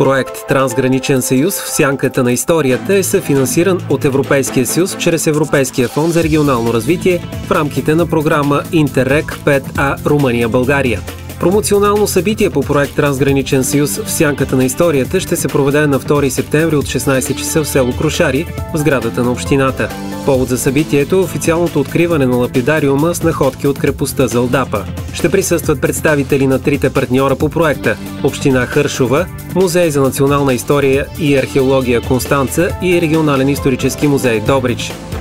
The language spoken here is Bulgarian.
Проект «Трансграничен съюз в сянката на историята» е съфинансиран от Европейския съюз чрез Европейския фонд за регионално развитие в рамките на програма Интеррег 5А Румъния-България. Промоционално събитие по проект «Трансграничен съюз в сянката на историята» ще се проведе на 2 септември от 16 часа в село Крушари, в сградата на общината. Повод за събитието е официалното откриване на лапидариума с находки от крепостта Залдапа. Ще присъстват представители на трите партньора по проекта – Община Хършова, Музей за национална история и археология Констанца и Регионален исторически музей Добрич.